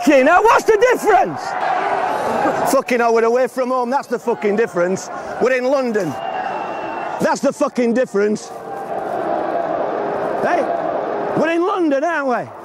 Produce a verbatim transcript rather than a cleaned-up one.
Fucking hell, what's the difference? Fucking hell, we're away from home, that's the fucking difference. We're in London. That's the fucking difference. Hey, we're in London, aren't we?